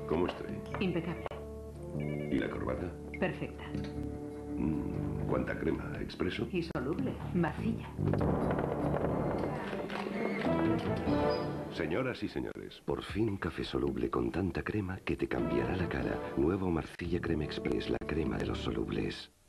¿Cómo estoy? Impecable. ¿Y la corbata? Perfecta. ¿Cuánta crema? ¿Expreso? Y soluble. Vacilla. Señoras y señores. Por fin un café soluble con tanta crema que te cambiará la cara. Nuevo Marcilla Crema Express, la crema de los solubles.